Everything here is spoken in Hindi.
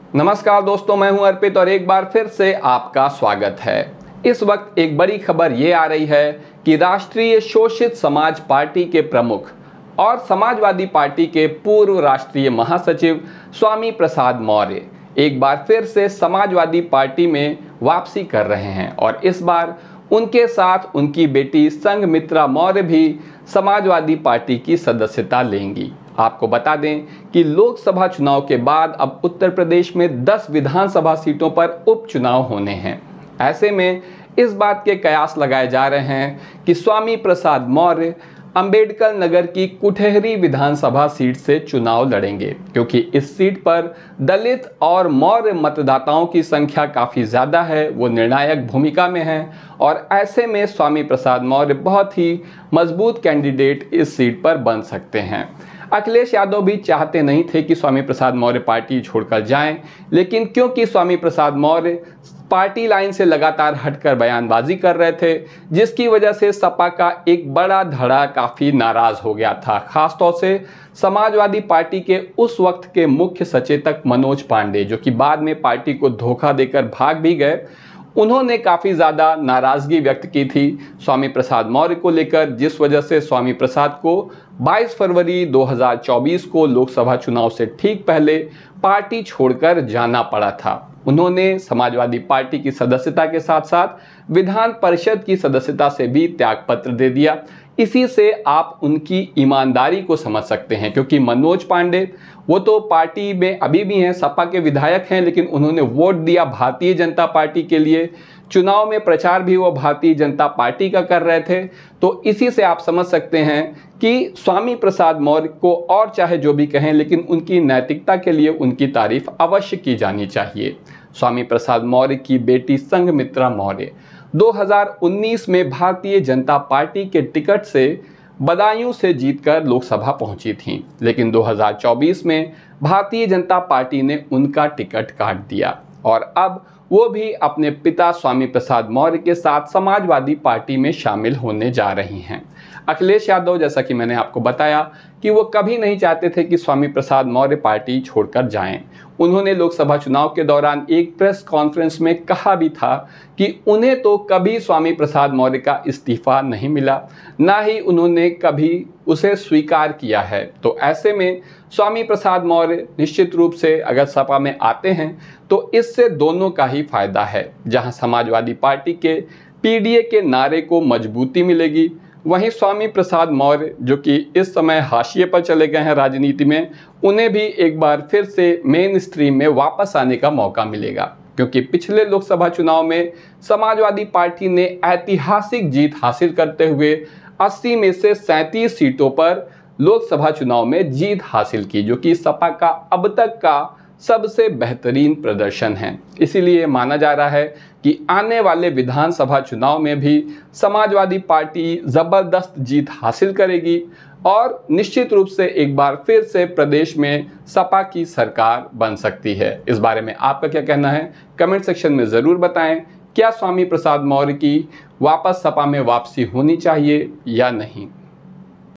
नमस्कार दोस्तों, मैं हूं अर्पित और एक बार फिर से आपका स्वागत है। इस वक्त एक बड़ी खबर ये आ रही है कि राष्ट्रीय शोषित समाज पार्टी के प्रमुख और समाजवादी पार्टी के पूर्व राष्ट्रीय महासचिव स्वामी प्रसाद मौर्य एक बार फिर से समाजवादी पार्टी में वापसी कर रहे हैं और इस बार उनके साथ उनकी बेटी संघमित्रा मौर्य भी समाजवादी पार्टी की सदस्यता लेंगी। आपको बता दें कि लोकसभा चुनाव के बाद अब उत्तर प्रदेश में 10 विधानसभा सीटों पर उपचुनाव होने हैं। ऐसे में इस बात के कयास लगाए जा रहे हैं कि स्वामी प्रसाद मौर्य अंबेडकर नगर की कुठेहरी विधानसभा सीट से चुनाव लड़ेंगे, क्योंकि इस सीट पर दलित और मौर्य मतदाताओं की संख्या काफ़ी ज़्यादा है, वो निर्णायक भूमिका में हैं और ऐसे में स्वामी प्रसाद मौर्य बहुत ही मजबूत कैंडिडेट इस सीट पर बन सकते हैं। अखिलेश यादव भी चाहते नहीं थे कि स्वामी प्रसाद मौर्य पार्टी छोड़कर जाएं, लेकिन क्योंकि स्वामी प्रसाद मौर्य पार्टी लाइन से लगातार हटकर बयानबाजी कर रहे थे, जिसकी वजह से सपा का एक बड़ा धड़ा काफ़ी नाराज़ हो गया था। खासतौर से समाजवादी पार्टी के उस वक्त के मुख्य सचेतक मनोज पांडे, जो कि बाद में पार्टी को धोखा देकर भाग भी गए, उन्होंने काफ़ी ज़्यादा नाराज़गी व्यक्त की थी स्वामी प्रसाद मौर्य को लेकर, जिस वजह से स्वामी प्रसाद को 22 फरवरी 2024 को लोकसभा चुनाव से ठीक पहले पार्टी छोड़कर जाना पड़ा था। उन्होंने समाजवादी पार्टी की सदस्यता के साथ साथ विधान परिषद की सदस्यता से भी त्यागपत्र दे दिया। इसी से आप उनकी ईमानदारी को समझ सकते हैं, क्योंकि मनोज पांडे वो तो पार्टी में अभी भी हैं, सपा के विधायक हैं, लेकिन उन्होंने वोट दिया भारतीय जनता पार्टी के लिए। चुनाव में प्रचार भी वो भारतीय जनता पार्टी का कर रहे थे। तो इसी से आप समझ सकते हैं कि स्वामी प्रसाद मौर्य को और चाहे जो भी कहें, लेकिन उनकी नैतिकता के लिए उनकी तारीफ अवश्य की जानी चाहिए। स्वामी प्रसाद मौर्य की बेटी संघमित्रा मौर्य 2019 में भारतीय जनता पार्टी के टिकट से बदायूं से जीतकर लोकसभा पहुंची थीं, लेकिन 2024 में भारतीय जनता पार्टी ने उनका टिकट काट दिया और अब वो भी अपने पिता स्वामी प्रसाद मौर्य के साथ समाजवादी पार्टी में शामिल होने जा रही हैं। अखिलेश यादव, जैसा कि मैंने आपको बताया, कि वो कभी नहीं चाहते थे कि स्वामी प्रसाद मौर्य पार्टी छोड़कर जाएं। उन्होंने लोकसभा चुनाव के दौरान एक प्रेस कॉन्फ्रेंस में कहा भी था कि उन्हें तो कभी स्वामी प्रसाद मौर्य का इस्तीफा नहीं मिला, ना ही उन्होंने कभी उसे स्वीकार किया है। तो ऐसे में स्वामी प्रसाद मौर्य निश्चित रूप से अगर सपा में आते हैं तो इससे दोनों का ही फायदा है। जहां समाजवादी पार्टी के पीडीए के नारे को मजबूती मिलेगी, वहीं स्वामी प्रसाद मौर्य, जो कि इस समय हाशिए पर चले गए हैं राजनीति में, उन्हें भी एक बार फिर से मेन स्ट्रीम में वापस आने का मौका मिलेगा, क्योंकि पिछले लोकसभा चुनाव में समाजवादी पार्टी ने ऐतिहासिक जीत हासिल करते हुए 80 में से 37 सीटों पर लोकसभा चुनाव में जीत हासिल की, जो कि सपा का अब तक का सबसे बेहतरीन प्रदर्शन है। इसीलिए माना जा रहा है कि आने वाले विधानसभा चुनाव में भी समाजवादी पार्टी ज़बरदस्त जीत हासिल करेगी और निश्चित रूप से एक बार फिर से प्रदेश में सपा की सरकार बन सकती है। इस बारे में आपका क्या कहना है, कमेंट सेक्शन में ज़रूर बताएं। क्या स्वामी प्रसाद मौर्य की वापस सपा में वापसी होनी चाहिए या नहीं?